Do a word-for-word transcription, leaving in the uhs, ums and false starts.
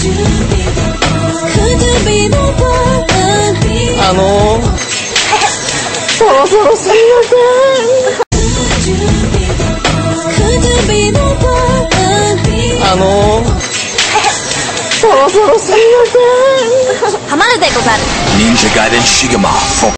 あのー、そろそろすみません。あのー、そろそろすみません。 ハマるでござる。 忍者ガイデンシグマ